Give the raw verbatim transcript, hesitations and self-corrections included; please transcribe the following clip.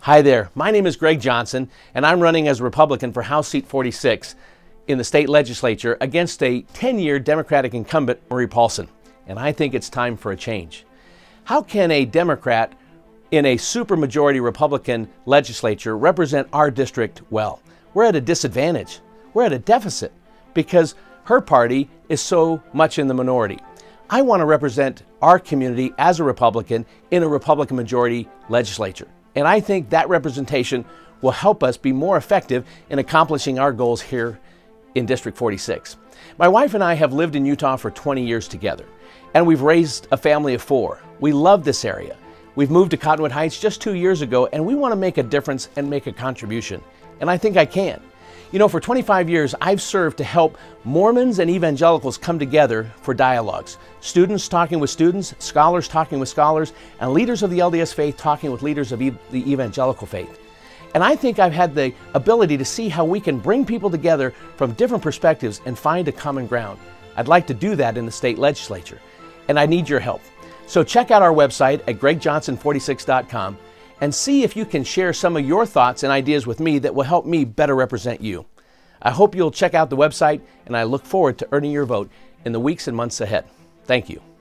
Hi there, my name is Greg Johnson, and I'm running as a Republican for House Seat forty-six in the state legislature against a ten-year Democratic incumbent, Marie Paulsen. And I think it's time for a change. How can a Democrat in a supermajority Republican legislature represent our district well? We're at a disadvantage. We're at a deficit because her party is so much in the minority. I want to represent our community as a Republican in a Republican majority legislature. And I think that representation will help us be more effective in accomplishing our goals here in District forty-six. My wife and I have lived in Utah for twenty years together, and we've raised a family of four. We love this area. We've moved to Cottonwood Heights just two years ago, and we want to make a difference and make a contribution. And I think I can. You know, for twenty-five years, I've served to help Mormons and evangelicals come together for dialogues. Students talking with students, scholars talking with scholars, and leaders of the L D S faith talking with leaders of ev the evangelical faith. And I think I've had the ability to see how we can bring people together from different perspectives and find a common ground. I'd like to do that in the state legislature, and I need your help. So check out our website at greg johnson forty-six dot com and see if you can share some of your thoughts and ideas with me that will help me better represent you. I hope you'll check out the website, and I look forward to earning your vote in the weeks and months ahead. Thank you.